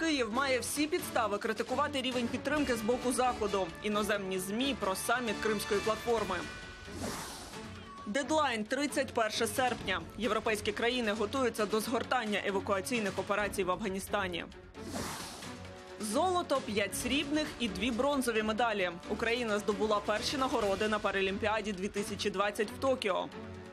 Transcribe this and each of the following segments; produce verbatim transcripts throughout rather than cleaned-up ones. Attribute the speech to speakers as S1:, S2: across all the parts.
S1: Київ має всі підстави критикувати рівень підтримки з боку Заходу. Іноземні ЗМІ про саміт Кримської платформи. Дедлайн – тридцять перше серпня. Європейські країни готуються до згортання евакуаційних операцій в Афганістані. Золото, п'ять срібних і дві бронзові медалі. Україна здобула перші нагороди на Паралімпіаді дві тисячі двадцять в Токіо.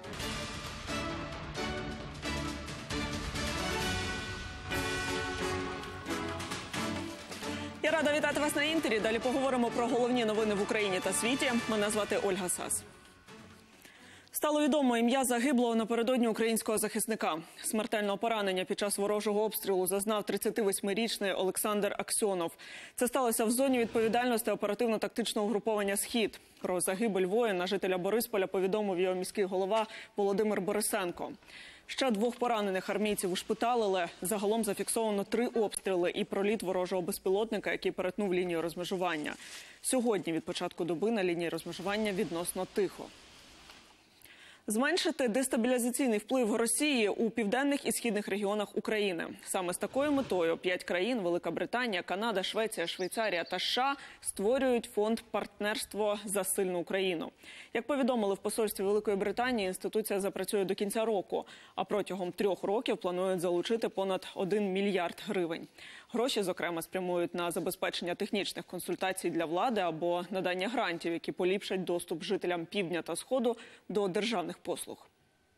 S1: Я рада вітати вас на Інтері. Далі поговоримо про головні новини в Україні та світі. Мене звати Ольга Сас. Стало відомо ім'я загиблого напередодні українського захисника. Смертельного поранення під час ворожого обстрілу зазнав тридцятивосьмирічний Олександр Аксьонов. Це сталося в зоні відповідальності оперативно-тактичного угруповання «Схід». Про загибель воїна жителя Борисполя повідомив його міський голова Володимир Борисенко. Ще двох поранених армійців ушпиталили. Загалом зафіксовано три обстріли і проліт ворожого безпілотника, який перетнув лінію розмежування. Сьогодні від початку доби на лінії розмежування відносно тихо. Зменшити дестабілізаційний вплив Росії у південних і східних регіонах України. Саме з такою метою п'ять країн – Велика Британія, Канада, Швеція, Швейцарія та США – створюють фонд «Партнерство за сильну Україну». Як повідомили в посольстві Великої Британії, інституція запрацює до кінця року, а протягом трьох років планують залучити понад один мільярд гривень. Гроші, зокрема, спрямують на забезпечення технічних консультацій для влади або надання грантів, які поліпшать доступ жителям Півдня та Сходу до державних послуг.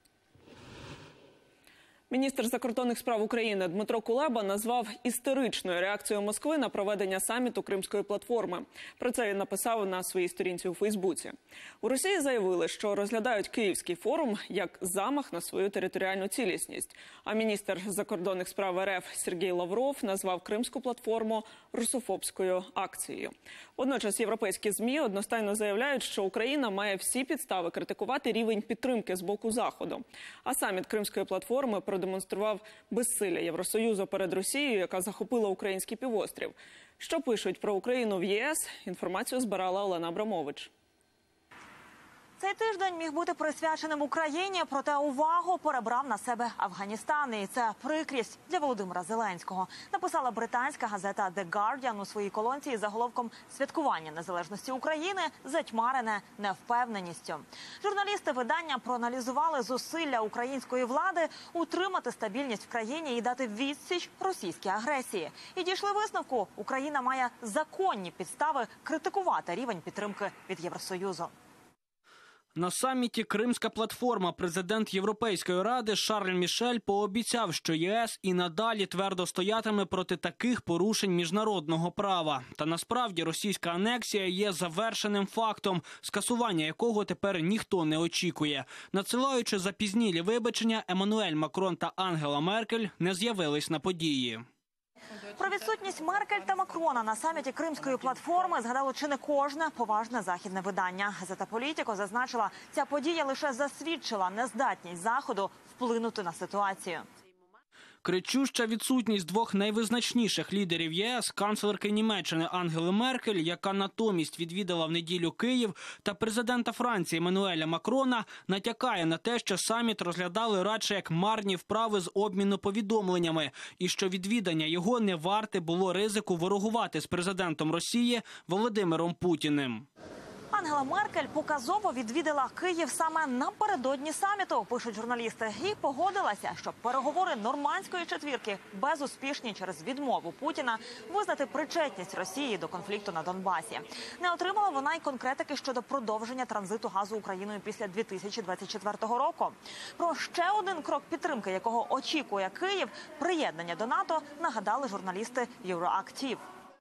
S1: Міністр закордонних справ України Дмитро Кулеба назвав істеричною реакцією Москви на проведення саміту Кримської платформи. Про це він написав на своїй сторінці у Фейсбуці. У Росії заявили, що розглядають Київський форум як замах на свою територіальну цілісність. А міністр закордонних справ РФ Сергій Лавров назвав Кримську платформу русофобською акцією. Водночас європейські ЗМІ одностайно заявляють, що Україна має всі підстави критикувати рівень підтримки з боку Заходу. А саміт Кримської платформи продемонстрував безсилля Євросоюзу перед Росією, яка захопила український півострів. Що пишуть про Україну в ЄС, інформацію збирала Олена Абрамович.
S2: Цей тиждень міг бути присвяченим Україні, проте увагу перебрав на себе Афганістан. І це прикрість для Володимира Зеленського. Написала британська газета The Guardian у своїй колонці із заголовком «Святкування незалежності України затьмарене невпевненістю». Журналісти видання проаналізували зусилля української влади утримати стабільність в країні і дати відсіч російській агресії. І дійшли висновку – Україна має законні підстави критикувати рівень підтримки від Євросоюзу.
S3: На саміті «Кримська платформа» президент Європейської ради Шарль Мішель пообіцяв, що ЄС і надалі твердо стоятиме проти таких порушень міжнародного права. Та насправді російська анексія є завершеним фактом, скасування якого тепер ніхто не очікує. Надсилаючи запізнілі вибачення, Еммануель Макрон та Ангела Меркель не з'явились на події.
S2: Про відсутність Меркель та Макрона на саміті Кримської платформи згадало чи не кожне поважне західне видання. Газета «Політіко» зазначила, ця подія лише засвідчила нездатність Заходу вплинути на ситуацію.
S3: Кричуща відсутність двох найвизначніших лідерів ЄС, канцлерки Німеччини Ангели Меркель, яка натомість відвідала в неділю Київ, та президента Франції Еммануеля Макрона, натякає на те, що саміт розглядали радше як марні вправи з обміну повідомленнями, і що відвідання його не варте було ризику ворогувати з президентом Росії Володимиром Путіним.
S2: Ангела Меркель показово відвідала Київ саме напередодні саміту, пишуть журналісти, і погодилася, що переговори нормандської четвірки безуспішні через відмову Путіна визнати причетність Росії до конфлікту на Донбасі. Не отримала вона й конкретики щодо продовження транзиту газу Україною після дві тисячі двадцять четвертого року. Про ще один крок підтримки, якого очікує Київ – приєднання до НАТО, нагадали журналісти Євроактив.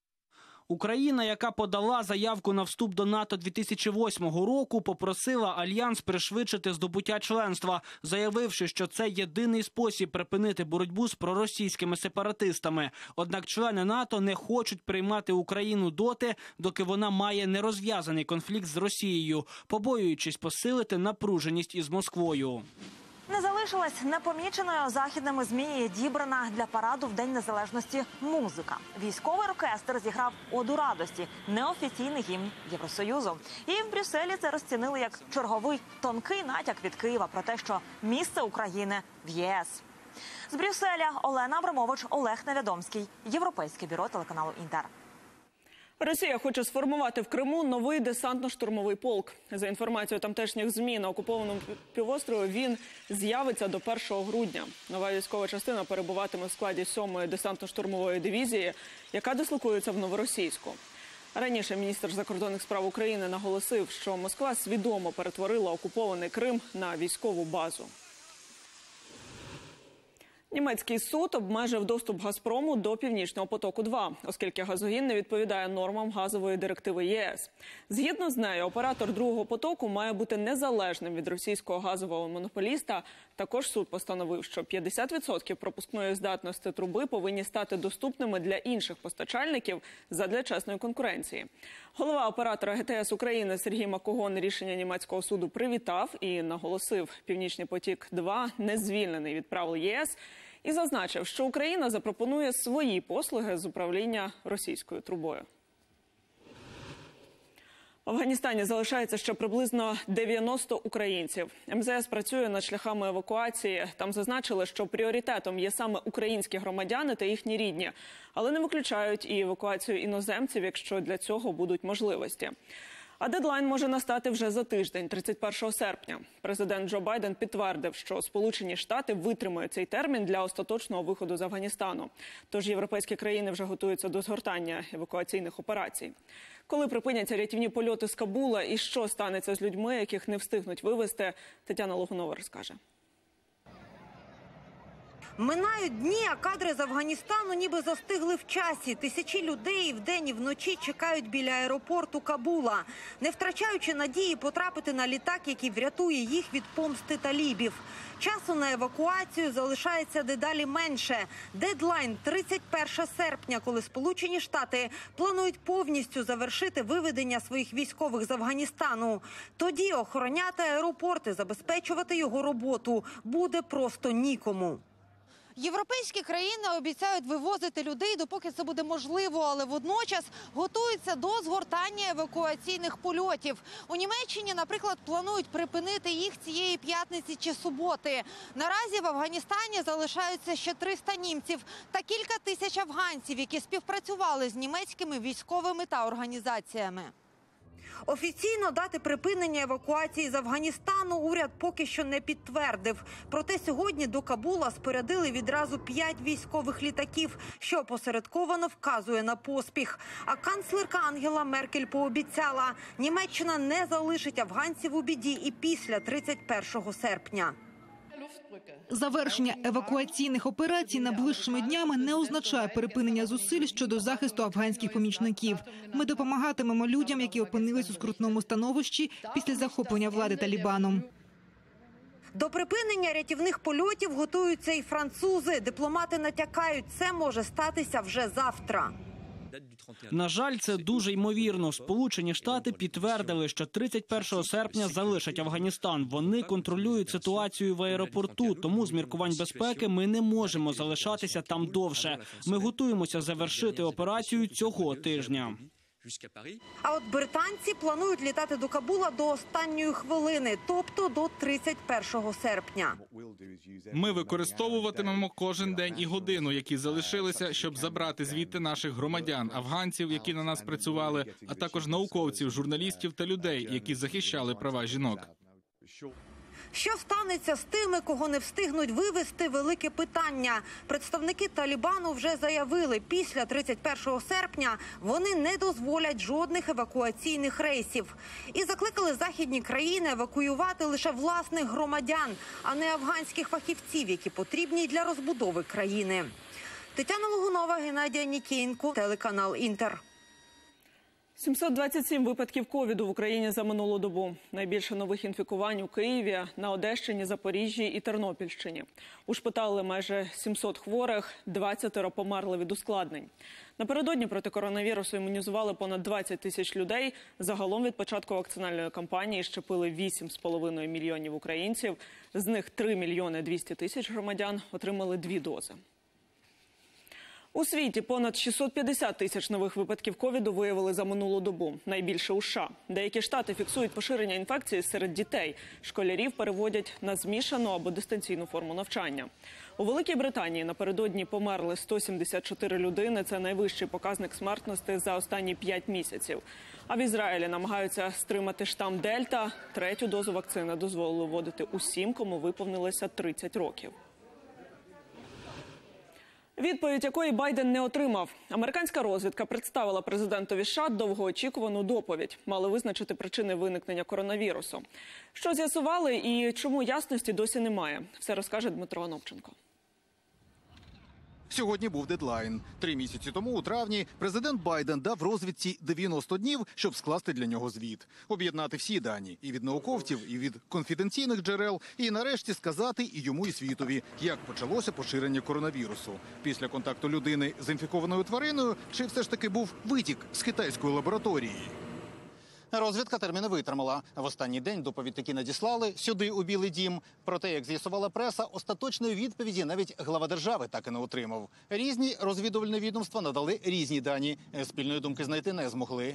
S3: Україна, яка подала заявку на вступ до НАТО дві тисячі восьмого року, попросила Альянс пришвидшити здобуття членства, заявивши, що це єдиний спосіб припинити боротьбу з проросійськими сепаратистами. Однак члени НАТО не хочуть приймати Україну доти, доки вона має нерозв'язаний конфлікт з Росією, побоюючись посилити напруженість із Москвою.
S2: Не залишилась непоміченою західними ЗМІ і дібрана для параду в День Незалежності музика. Військовий оркестр зіграв «Оду радості» – неофіційний гімн Євросоюзу. І в Брюсселі це розцінили як черговий тонкий натяк від Києва про те, що місце України в ЄС. З Брюсселя Олена Абрамович, Олег Невідомський. Європейське бюро телеканалу «Інтер».
S1: Росія хоче сформувати в Криму новий десантно-штурмовий полк. За інформацією тамтешніх ЗМІ, на окупованому півострові він з'явиться до першого грудня. Нова військова частина перебуватиме в складі сьомої десантно-штурмової дивізії, яка дислокується в Новоросійську. Раніше міністр закордонних справ України наголосив, що Москва свідомо перетворила окупований Крим на військову базу. Німецький суд обмежив доступ «Газпрому» до «Північного потоку-два», оскільки газогін не відповідає нормам газової директиви ЄС. Згідно з нею, оператор другого потоку має бути незалежним від російського газового монополіста. Також суд постановив, що п'ятдесят відсотків пропускної здатності труби повинні стати доступними для інших постачальників задля чесної конкуренції. Голова оператора ГТС України Сергій Макогон рішення німецького суду привітав і наголосив, «Північний потік-два» не звільнений від правил ЄС, і зазначив, що Україна запропонує свої послуги з управління російською трубою. В Афганістані залишається ще приблизно дев'яносто українців. ем зе ес працює над шляхами евакуації. Там зазначили, що пріоритетом є саме українські громадяни та їхні рідні. Але не виключають і евакуацію іноземців, якщо для цього будуть можливості. А дедлайн може настати вже за тиждень, тридцять першого серпня. Президент Джо Байден підтвердив, що Сполучені Штати витримають цей термін для остаточного виходу з Афганістану. Тож європейські країни вже готуються до згортання евакуаційних операцій. Коли припиняться рятівні польоти з Кабула і що станеться з людьми, яких не встигнуть вивезти, Тетяна Логунова розкаже.
S4: Минають дні, а кадри з Афганістану ніби застигли в часі. Тисячі людей вдень і вночі чекають біля аеропорту Кабула, не втрачаючи надії потрапити на літак, який врятує їх від помсти талібів. Часу на евакуацію залишається дедалі менше. Дедлайн – тридцять перше серпня, коли Сполучені Штати планують повністю завершити виведення своїх військових з Афганістану. Тоді охороняти аеропорт і забезпечувати його роботу буде просто нікому.
S5: Європейські країни обіцяють вивозити людей, допоки це буде можливо, але водночас готуються до згортання евакуаційних польотів. У Німеччині, наприклад, планують припинити їх цієї п'ятниці чи суботи. Наразі в Афганістані залишаються ще триста німців та кілька тисяч афганців, які співпрацювали з німецькими військовими та організаціями.
S4: Офіційно дати припинення евакуації з Афганістану уряд поки що не підтвердив. Проте сьогодні до Кабула спорядили відразу п'ять військових літаків, що опосередковано вказує на поспіх. А канцлерка Ангела Меркель пообіцяла, Німеччина не залишить афганців у біді і після тридцять першого серпня.
S6: Завершення евакуаційних операцій найближчими днями не означає припинення зусиль щодо захисту афганських помічників. Ми допомагатимемо людям, які опинились у скрутному становищі після захоплення влади Талібаном.
S4: До припинення рятівних польотів готуються і французи. Дипломати натякають, це може статися вже завтра.
S3: На жаль, це дуже ймовірно. Сполучені Штати підтвердили, що тридцять першого серпня залишать Афганістан. Вони контролюють ситуацію в аеропорту, тому з міркувань безпеки ми не можемо залишатися там довше. Ми готуємося завершити операцію цього тижня.
S4: А от британці планують літати до Кабула до останньої хвилини, тобто до тридцять першого серпня.
S7: Ми використовуватимемо кожен день і годину, які залишилися, щоб забрати звідти наших громадян, афганців, які на нас працювали, а також науковців, журналістів та людей, які захищали права жінок.
S4: Що станеться з тими, кого не встигнуть вивезти – велике питання. Представники Талібану вже заявили, після тридцять першого серпня вони не дозволять жодних евакуаційних рейсів. І закликали західні країни евакуювати лише власних громадян, а не афганських фахівців, які потрібні для розбудови країни. Тетяна Логунова, Геннадій Нікієнко, телеканал «Інтер».
S1: сімсот двадцять сім випадків ковіду в Україні за минулу добу. Найбільше нових інфікувань у Києві, на Одещині, Запоріжжі і Тернопільщині. Ушпиталили майже сімсот хворих, двадцять померли від ускладнень. Напередодні проти коронавірусу імунізували понад двадцять тисяч людей. Загалом від початку вакцинальної кампанії щепили вісім з половиною мільйонів українців. З них три мільйони двісті тисяч громадян отримали дві дози. У світі понад шістсот п'ятдесят тисяч нових випадків ковіду виявили за минулу добу. Найбільше у США. Деякі штати фіксують поширення інфекції серед дітей. Школярів переводять на змішану або дистанційну форму навчання. У Великій Британії напередодні померли сто сімдесят чотири людини. Це найвищий показник смертності за останні п'ять місяців. А в Ізраїлі намагаються стримати штам Дельта. Третю дозу вакцини дозволили вводити усім, кому виповнилося тридцять років. Відповідь якої Байден не отримав. Американська розвідка представила президентові США довгоочікувану доповідь. Мали визначити причини виникнення коронавірусу. Що з'ясували і чому ясності досі немає? Все розкаже Дмитро Анопченко.
S8: Сьогодні був дедлайн. Три місяці тому, у травні, президент Байден дав розвідці дев'яносто днів, щоб скласти для нього звіт. Об'єднати всі дані – і від науковців, і від конфіденційних джерел, і нарешті сказати і йому, і світові, як почалося поширення коронавірусу. Після контакту людини з інфікованою твариною, чи все ж таки був витік з китайської лабораторії? Розвідка терміни витримала. В останній день доповідь таки надіслали сюди, у Білий дім. Проте, як з'ясувала преса, остаточної відповіді навіть глава держави так і не отримав. Різні розвідувальні відомства надали різні дані. Спільної думки знайти не змогли.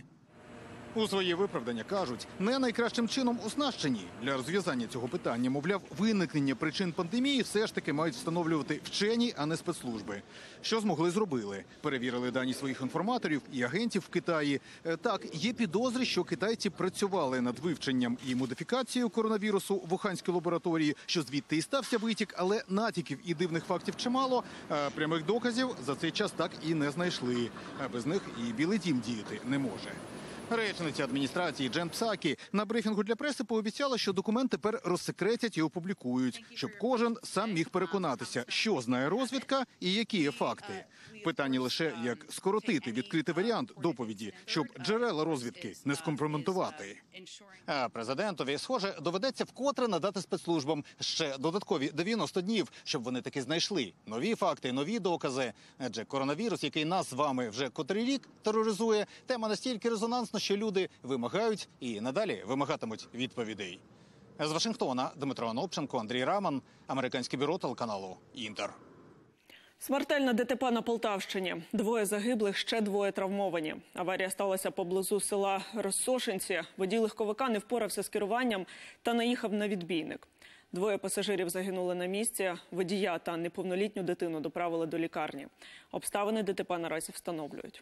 S8: У своє виправдання кажуть, не найкращим чином оснащені. Для розв'язання цього питання, мовляв, виникнення причин пандемії все ж таки мають встановлювати вчені, а не спецслужби. Що змогли – зробили. Перевірили дані своїх інформаторів і агентів в Китаї. Так, є підозри, що китайці працювали над вивченням і модифікацією коронавірусу в Уханській лабораторії, що звідти і стався витік, але натяків і дивних фактів чимало. А прямих доказів за цей час так і не знайшли. А без них і Білий дім діяти не може. Речниця адміністрації Джен Псакі на брифінгу для преси пообіцяла, що документ тепер розсекретять і опублікують, щоб кожен сам міг переконатися, що знає розвідка і які є факти. Питання лише, як скоротити відкритий варіант доповіді, щоб джерела розвідки не скомпрометувати. А президентові, схоже, доведеться вкотре надати спецслужбам ще додаткові дев'яносто днів, щоб вони таки знайшли нові факти, нові докази. Адже коронавірус, який нас з вами вже котрий рік тероризує, тема настільки резонансна, що люди вимагають і надалі вимагатимуть відповідей. З Вашингтона Дмитро Анопченко, Андрій Раман, Американське бюро телеканалу «Інтер».
S1: Смертельне ДТП на Полтавщині. Двоє загиблих, ще двоє травмовані. Аварія сталася поблизу села Розсошенці. Водій легковика не впорався з керуванням та наїхав на відбійник. Двоє пасажирів загинули на місці. Водія та неповнолітню дитину доправили до лікарні. Обставини ДТП наразі встановлюють.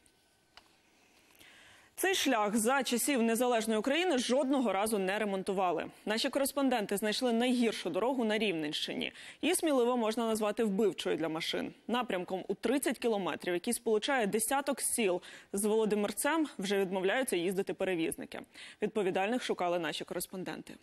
S1: Цей шлях за часів незалежної України жодного разу не ремонтували. Наші кореспонденти знайшли найгіршу дорогу на Рівненщині. Її сміливо можна назвати вбивчою для машин. Напрямком у тридцять кілометрів, який сполучає десяток сіл з Володимирцем, вже відмовляються їздити перевізники. Відповідальних шукали наші кореспонденти.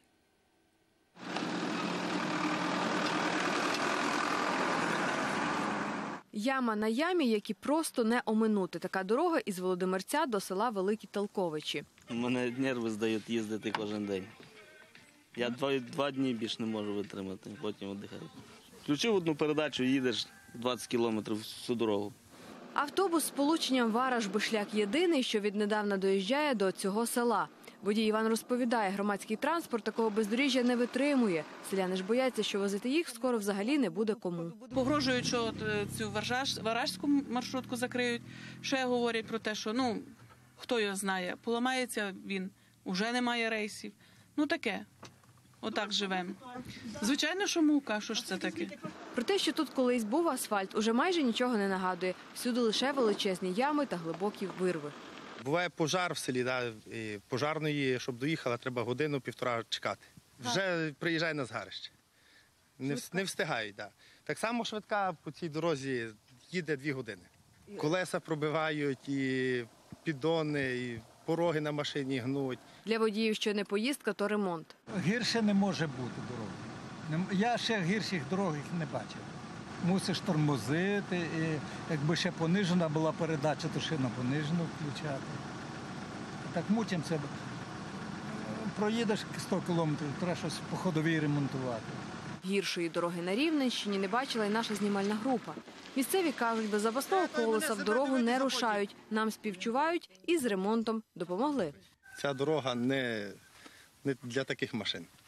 S9: Яма на ямі, які просто не оминути. Така дорога із Володимирця до села Великі Толковичі.
S10: У мене нерви здають їздити кожен день. Я два, два дні більше не можу витримати, потім віддихаю. Включив одну передачу, їдеш двадцять кілометрів всю дорогу.
S9: Автобус з сполученням Вараш-Бишляк єдиний, що віднедавна доїжджає до цього села. Водій Іван розповідає, громадський транспорт такого бездоріжжя не витримує. Селяни ж бояться, що возити їх скоро взагалі не буде кому.
S11: Погрожують, що цю варажську маршрутку закриють. Ще говорять про те, що, ну, хто його знає, поламається він, уже немає рейсів. Ну таке, отак живемо. Звичайно, що мука, що ж це таке?
S9: Про те, що тут колись був асфальт, уже майже нічого не нагадує. Всюди лише величезні ями та глибокі вирви.
S12: Буває пожар в селі, да, і пожарної, щоб доїхала, треба годину-півтора чекати. Вже приїжджає на згарище. Не, не встигають, да. Так само швидка по цій дорозі їде дві години. Колеса пробивають, і піддони, і пороги на машині гнуть.
S9: Для водіїв, що не поїздка, то ремонт.
S13: Гірше не може бути дороги. Я ще гірших дорог не бачив. Мусиш тормозити, і якби ще понижена була передача, то ще на понижену включати. Так мучимося. Проїдеш сто кілометрів, треба щось по ходовій ремонтувати.
S9: Гіршої дороги на Рівненщині не бачила і наша знімальна група. Місцеві кажуть, без запасного колеса в дорогу не рушають. Нам співчувають і з ремонтом допомогли.
S12: Ця дорога не, не для таких машин.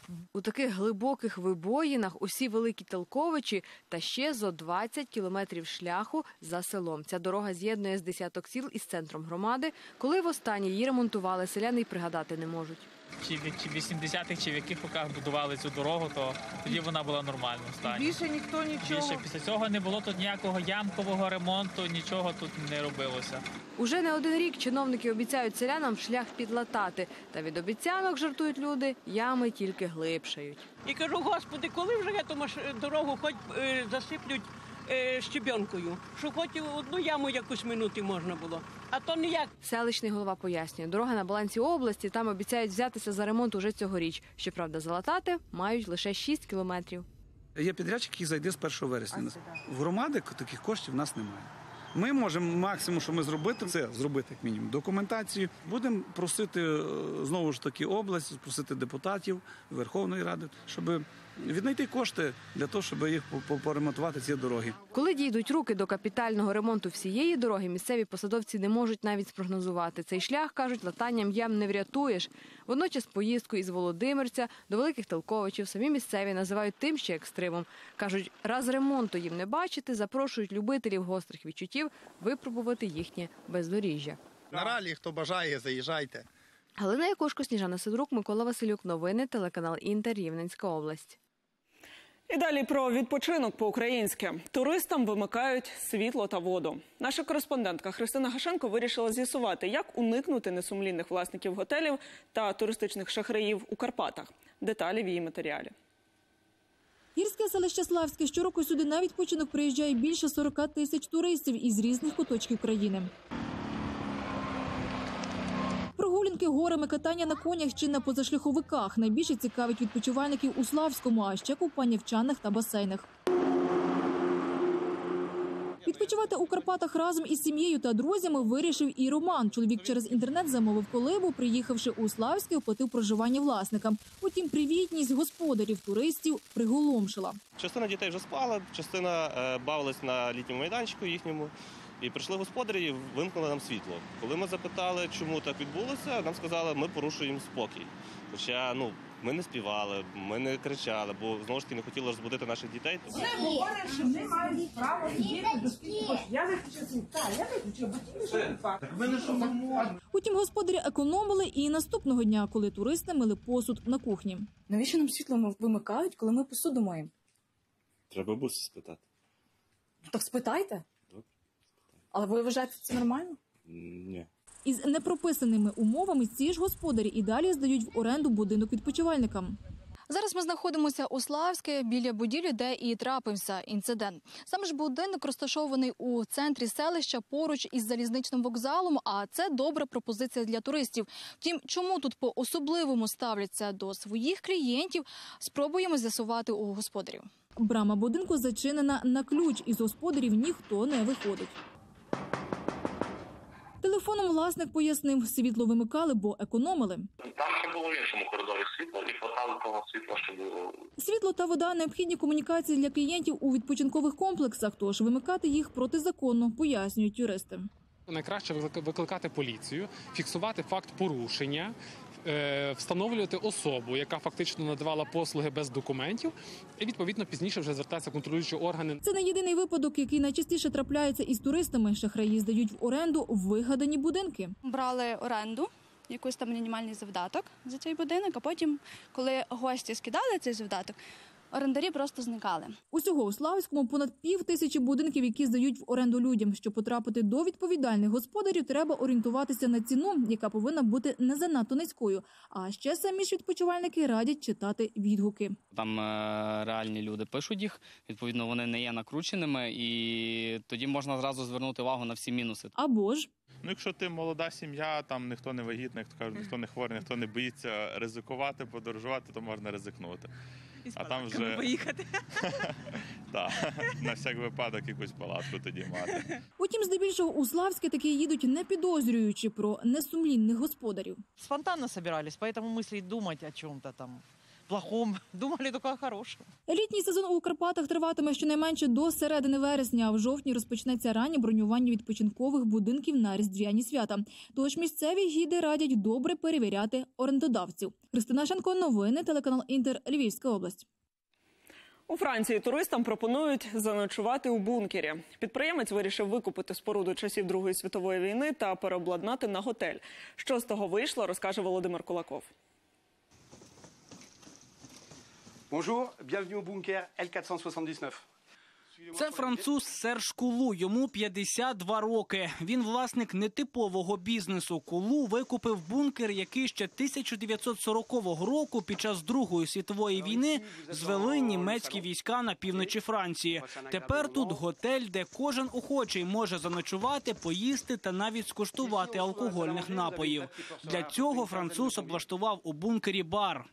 S9: У таких глибоких вибоїнах усі Великі Телковичі та ще зо двадцять кілометрів шляху за селом. Ця дорога з'єднує з десяток сіл із центром громади. Коли востаннє її ремонтували, селяни й пригадати не можуть.
S14: Чи в вісімдесятих, чи в яких роках будували цю дорогу, то тоді вона була в нормальному стані.
S15: Більше ніхто нічого?
S14: Більше після цього не було тут ніякого ямкового ремонту, нічого тут не робилося.
S9: Уже не один рік чиновники обіцяють селянам шлях підлатати. Та від обіцянок, жартують люди, ями тільки глибшають.
S15: І кажу, Господи, коли вже я ту дорогу хоч е, засиплють е, щебенкою, щоб хоч одну яму якусь минути можна було, а то ніяк.
S9: Селищний голова пояснює, дорога на балансі області, там обіцяють взятися за ремонт уже цьогоріч. Щоправда, залатати мають лише шість кілометрів.
S16: Є підрядчик, який зайде з першого вересня. В громади таких коштів в нас немає. Ми можемо максимум, що ми зробити, це зробити як мінімум документацію. Будемо просити знову ж таки область, просити депутатів Верховної Ради, щоб віднайти кошти для того, щоб їх поремонтувати, ці дороги.
S9: Коли дійдуть руки до капітального ремонту всієї дороги, місцеві посадовці не можуть навіть спрогнозувати. Цей шлях, кажуть, латанням ям не врятуєш. Водночас поїздку із Володимирця до Великих Телковичів самі місцеві називають тим ще екстримом. Кажуть, раз ремонту їм не бачити, запрошують любителів гострих відчуттів випробувати їхнє бездоріжжя.
S12: На ралі, хто бажає, заїжджайте.
S9: Галина Якушко, Сніжана Сидорук, Микола Василюк. Новини, телеканал Інтер, Рівненська область.
S1: І далі про відпочинок по-українськи. Туристам вимикають світло та воду. Наша кореспондентка Христина Гашенко вирішила з'ясувати, як уникнути несумлінних власників готелів та туристичних шахраїв у Карпатах. Деталі в її матеріалі.
S17: Гірське селище Славське. Щороку сюди на відпочинок приїжджає більше сорока тисяч туристів із різних куточків країни. Прогулянки горами, катання на конях чи на позашляховиках найбільше цікавить відпочивальників у Славському, а ще купання в чанах та басейнах. Відпочивати у Карпатах разом із сім'єю та друзями вирішив і Роман. Чоловік через інтернет замовив колибу, приїхавши у Славське, оплатив проживання власникам. Утім, привітність господарів туристів приголомшила.
S18: Частина дітей вже спала, частина бавилась на літньому майданчику їхньому. І прийшли господарі і вимкнули нам світло. Коли ми запитали, чому так відбулося, нам сказали, ми порушуємо спокій. Хоча ну, ми не співали, ми не кричали, бо знову ж таки не хотіли розбудити наших дітей.
S19: Вони говорять, що вони мають право сидіти до скільки. Я виключила світло, я виключила, бо тільки так ми не що можемо.
S17: Утім, господарі економили і наступного дня, коли туристи мили посуд на кухні.
S20: Навіщо нам світло вимикають, коли ми посуду маємо?
S18: Треба бус спитати.
S20: Так спитайте. Але ви вважаєте, це нормально?
S18: Ні.
S17: Із непрописаними умовами ці ж господарі і далі здають в оренду будинок відпочивальникам.
S21: Зараз ми знаходимося у Славське, біля будівлі, де і трапився інцидент. Саме ж будинок розташований у центрі селища, поруч із залізничним вокзалом, а це добра пропозиція для туристів. Втім, чому тут по-особливому ставляться до своїх клієнтів, спробуємо з'ясувати у господарів.
S17: Брама будинку зачинена на ключ, із господарів ніхто не виходить. Телефоном власник пояснив, світло вимикали, бо економили.
S22: Там ще було в іншому коридорі світло і хватало того світла, що було.
S17: Світло та вода – необхідні комунікації для клієнтів у відпочинкових комплексах, тож вимикати їх протизаконно, пояснюють юристи.
S23: Найкраще викликати поліцію, фіксувати факт порушення, встановлювати особу, яка фактично надавала послуги без документів, і, відповідно, пізніше вже звертаються контролюючі органи.
S17: Це не єдиний випадок, який найчастіше трапляється із туристами. Шахраї здають в оренду вигадані будинки.
S24: Брали оренду, якийсь там мінімальний завдаток за цей будинок, а потім, коли гості скидали цей завдаток, орендарі просто зникали.
S17: Усього у Славському понад пів тисячі будинків, які здають в оренду людям. Щоб потрапити до відповідальних господарів, треба орієнтуватися на ціну, яка повинна бути не занадто низькою. А ще самі ж відпочивальники радять читати відгуки.
S25: Там е реальні люди пишуть їх, відповідно вони не є накрученими, і тоді можна зразу звернути увагу на всі мінуси.
S17: Або ж
S26: Ну, якщо ти молода сім'я, там ніхто не вагітний, хто каже, ніхто не хворий, ніхто не боїться ризикувати, подорожувати, то можна ризикнути. А там вже
S15: поїхати.
S26: Так, на всяк випадок якусь палатку тоді мати.
S17: Утім, здебільшого у Славське таки їдуть, не підозрюючи про несумлінних господарів.
S27: Спонтанно собирались, поэтому мысли думать о чем-то там
S2: плохом, думали только о хорошем.
S17: Літній сезон у Карпатах триватиме щонайменше до середини вересня, а в жовтні розпочнеться раннє бронювання відпочинкових будинків на різдвяні свята. Тож місцеві гіди радять добре перевіряти орендодавців. Христина Шенко, новини, телеканал Інтер, Львівська область.
S1: У Франції туристам пропонують заночувати у бункері. Підприємець вирішив викупити споруду часів Другої світової війни та переобладнати на готель. Що з того вийшло, розкаже Володимир Кулаков.
S3: Bonjour, bienvenue au bunker L quatre cent soixante-dix-neuf.
S4: Це француз Серж Кулу, йому п'ятдесят два роки. Він власник нетипового бізнесу. Кулу викупив бункер, який ще тисяча дев'ятсот сорокового року під час Другої світової війни звели німецькі війська на півночі Франції. Тепер тут готель, де кожен охочий може заночувати, поїсти та навіть скуштувати алкогольних напоїв. Для цього француз облаштував у бункері бар.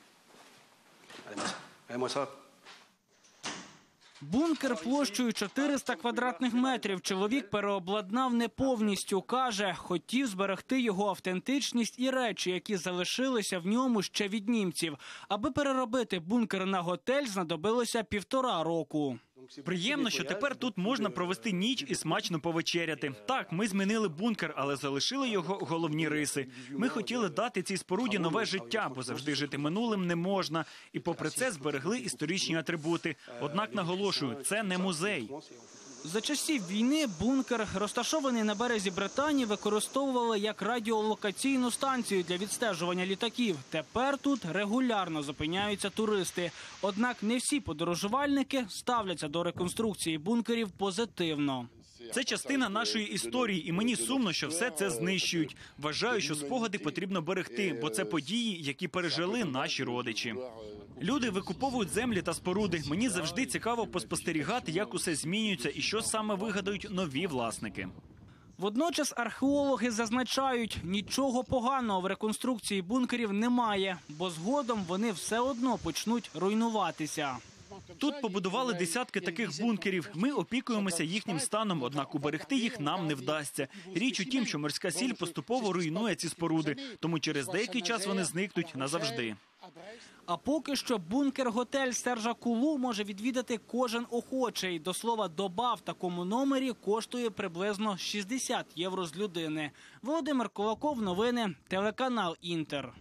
S4: Бункер площею чотириста квадратних метрів. Чоловік переобладнав не повністю. Каже, хотів зберегти його автентичність і речі, які залишилися в ньому ще від німців. Аби переробити бункер на готель, знадобилося півтора року.
S5: Приємно, що тепер тут можна провести ніч і смачно повечеряти. Так, ми змінили бункер, але залишили його головні риси. Ми хотіли дати цій споруді нове життя, бо завжди жити минулим не можна. І попри це зберегли історичні атрибути. Однак, наголошую, це не музей.
S4: За часів війни бункер, розташований на березі Британії, використовували як радіолокаційну станцію для відстежування літаків. Тепер тут регулярно зупиняються туристи. Однак не всі подорожувальники ставляться до реконструкції бункерів позитивно.
S5: Це частина нашої історії, і мені сумно, що все це знищують. Вважаю, що спогади потрібно берегти, бо це події, які пережили наші родичі. Люди викуповують землі та споруди. Мені завжди цікаво поспостерігати, як усе змінюється і що саме вигадають нові власники.
S4: Водночас археологи зазначають, нічого поганого в реконструкції бункерів немає, бо згодом вони все одно почнуть руйнуватися.
S5: Тут побудували десятки таких бункерів. Ми опікуємося їхнім станом, однак уберегти їх нам не вдасться. Річ у тім, що морська сіль поступово руйнує ці споруди, тому через деякий час вони зникнуть назавжди.
S4: А поки що бункер-готель Сержа Кулу може відвідати кожен охочий. До слова, доба в такому номері коштує приблизно шістдесят євро з людини. Володимир Кулаков, новини, телеканал Інтер.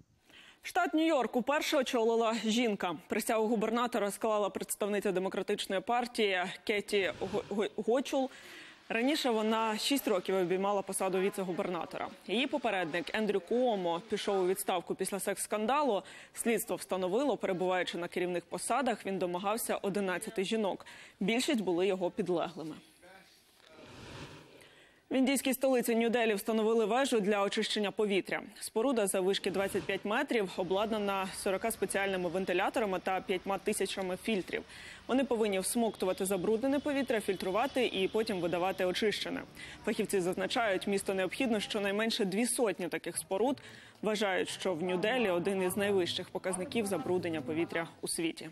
S1: Штат Нью-Йорк уперше очолила жінка. Присягу губернатора склала представниця демократичної партії Кеті Гочул. Раніше вона шість років обіймала посаду віце-губернатора. Її попередник Ендрю Куомо пішов у відставку після секс-скандалу. Слідство встановило, перебуваючи на керівних посадах, він домагався одинадцяти жінок. Більшість були його підлеглими. В індійській столиці Нью-Делі встановили вежу для очищення повітря. Споруда заввишки двадцять п'ять метрів, обладнана сорока спеціальними вентиляторами та п'ятьма тисячами фільтрів. Вони повинні всмоктувати забруднене повітря, фільтрувати і потім видавати очищене. Фахівці зазначають, місто необхідно щонайменше дві сотні таких споруд. Вважають, що в Нью-Делі один із найвищих показників забруднення повітря у світі.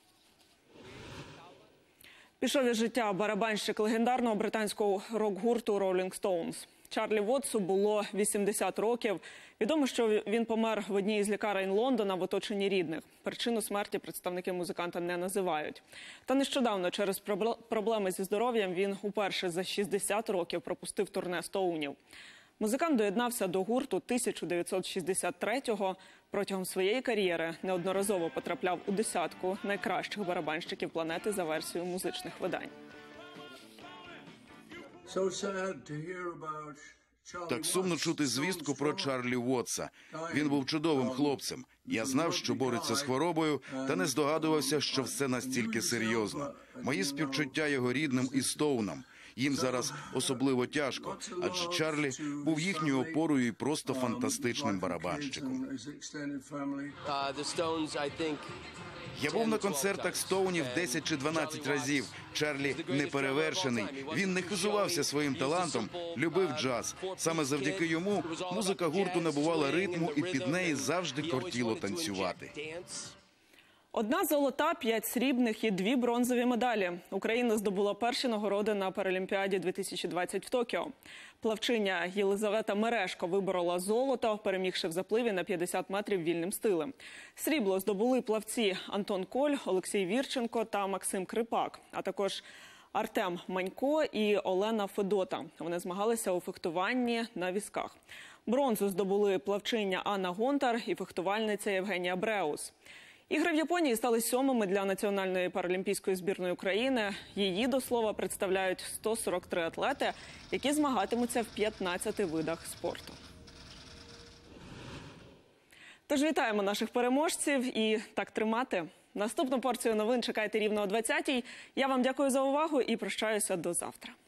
S1: Пішов із життя барабанщик легендарного британського рок-гурту Rolling Stones. Чарлі Вотсу було вісімдесят років. Відомо, що він помер в одній із лікарень Лондона в оточенні рідних. Причину смерті представники музиканта не називають. Та нещодавно через проблеми зі здоров'ям він уперше за шістдесят років пропустив турне Стоунів. Музикант доєднався до гурту тисяча дев'ятсот шістдесят третього. Протягом своєї кар'єри неодноразово потрапляв у десятку найкращих барабанщиків планети за версією музичних видань.
S6: Так сумно чути звістку про Чарлі Вотса. Він був чудовим хлопцем. Я знав, що бореться з хворобою, та не здогадувався, що все настільки серйозно. Мої співчуття його рідним і Стоунам. Їм зараз особливо тяжко, адже Чарлі був їхньою опорою і просто фантастичним барабанщиком. Я був на концертах Стоунів десять чи дванадцять разів. Чарлі неперевершений. Він не хизувався своїм талантом, любив джаз. Саме завдяки йому музика гурту набувала ритму і під неї завжди кортіло танцювати.
S1: Одна золота, п'ять срібних і дві бронзові медалі. Україна здобула перші нагороди на Паралімпіаді дві тисячі двадцять в Токіо. Плавчиня Єлизавета Мережко виборола золото, перемігши в запливі на п'ятдесят метрів вільним стилем. Срібло здобули плавці Антон Коль, Олексій Вірченко та Максим Крипак, а також Артем Манько і Олена Федота. Вони змагалися у фехтуванні на візках. Бронзу здобули плавчиня Анна Гонтар і фехтувальниця Євгенія Бреус. Ігри в Японії стали сьомими для національної паралімпійської збірної України. Її, до слова, представляють сто сорок три атлети, які змагатимуться в п'ятнадцяти видах спорту. Тож вітаємо наших переможців і так тримати. Наступну порцію новин чекайте рівно о двадцятій. Я вам дякую за увагу і прощаюся до завтра.